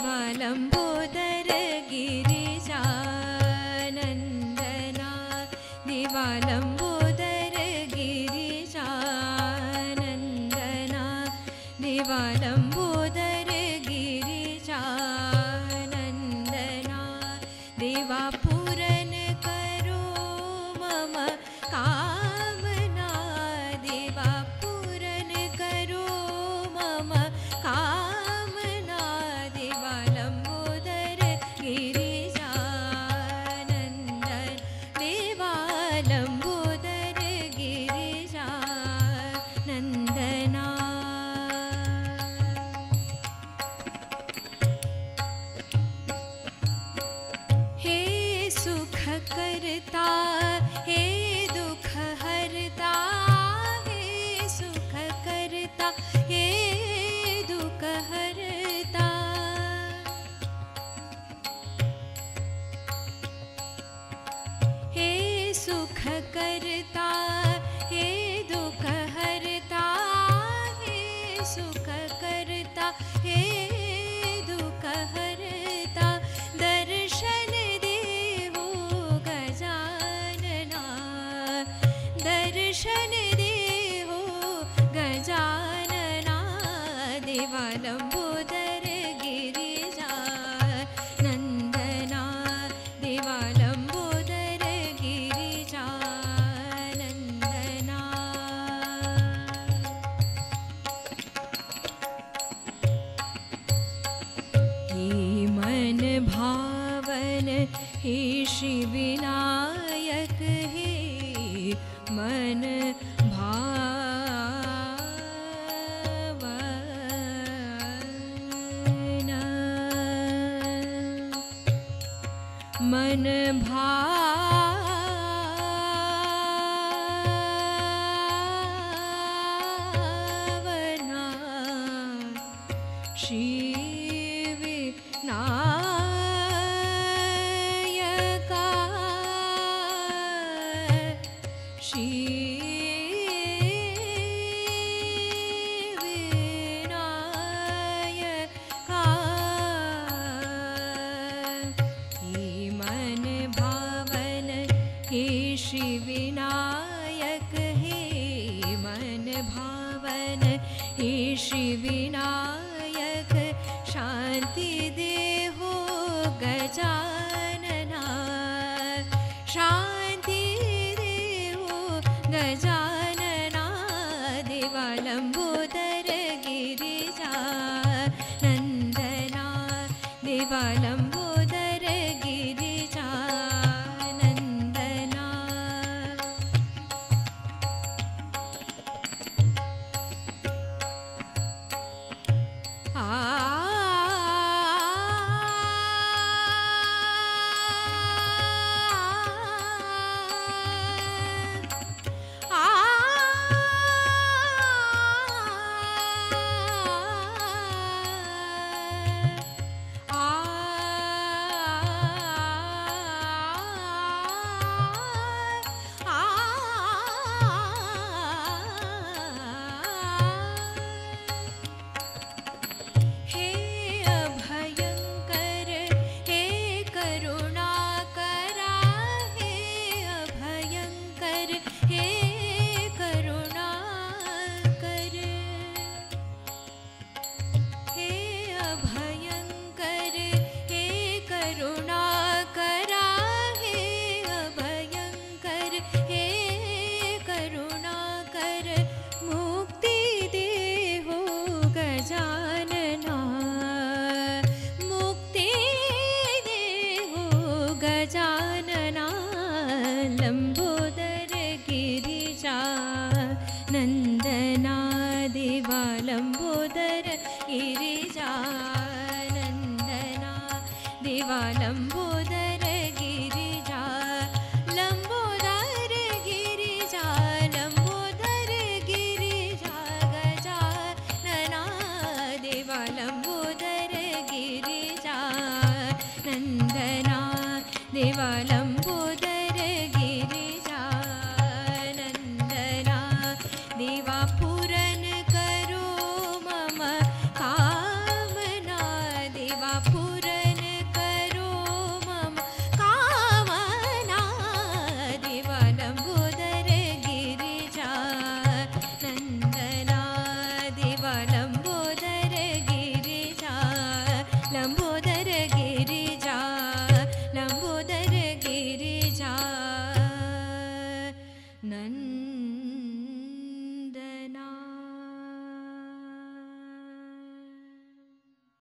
दिवालंबोदर गिरिजानंदना दिवालंबोदर गिरिजानंदना दिवालंबोदर गिरिजानंदना देवा पूरन करो मम कामना देवा पूरन करो मम कामना दिवालंबोदर गिरिजानंदन दिवालंबोदर गिरिजानंदना। हे सुख करता हे दुख हरता हे सुख करता हे दुख हरता हे सुख करता हे दुख हरता हे सुख करता हे दुख हरता दर्शन देवो गजानना दर्शन देवो गजानना दिवालंबोदर गिरिजानंदना दिवालंबोदर गिरिजानंदना। हे मन भावन हे श्री विनायक हे मन भावन मन भावना श्री विनायका श्री विनायका हे मन भावन हे श्री विनायक हे मन भावन हे श्री विनायक शांति देहो गजानना शांति देहो गजानना दिवालंबोदर गिरिजानंदना दिवालंबोदर गिरिजानंदना। हे अभयंकर हे करुणाकरा हे अभयंकर हे करुणाकर हे अभयंकर हे करुणाकरा हे अभयंकर हे करुणाकर मुक्ति देहो गजानना मुक्ति देहो गजानना लंबोदर गिरिजानंदना दिवालंबोदर गिरिजानंदना दिवालंबोदर गिरिजा लंबोदर गिरिजा लंबोदर गिरिजा गजानना दिवालंबोदर गिरिजानंदना दिवालंबोदर गिरिजानंदना देवा पूरन करो मम कामना देवा नन्द